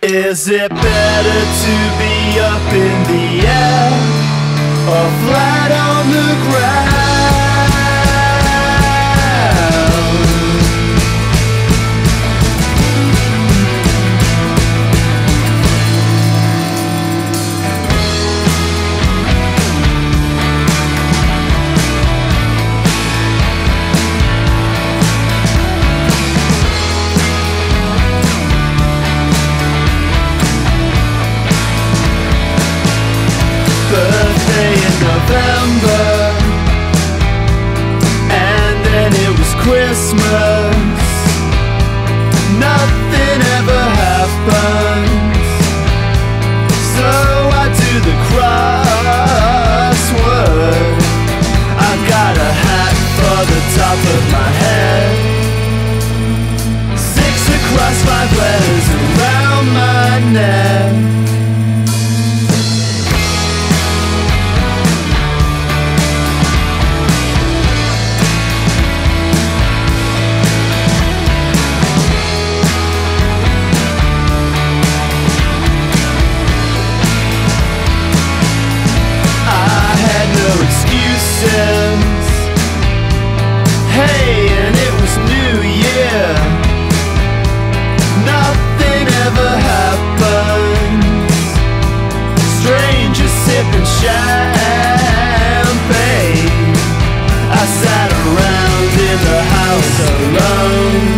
Is it better to be up in the air or flat on the ground? Birthday in November, and then it was Christmas. Nothing ever happens, so I do the crossword. I got a hat for the top of my head, 6 across, 5 letters around my neck. Excuses. Hey, and it was New Year. Nothing ever happens. Strangers sipping champagne. I sat around in the house alone.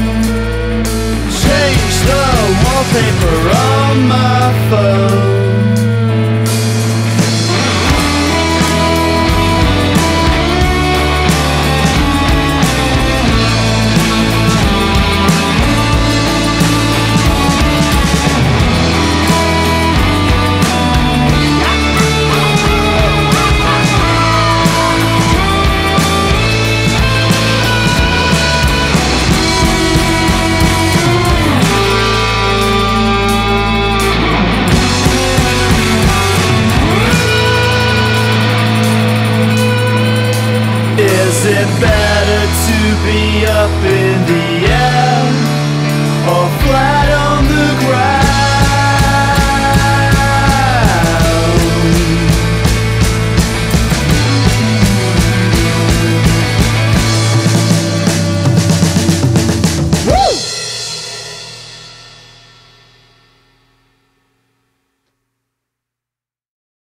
Changed the wallpaper on my phone. Is it better to be up in the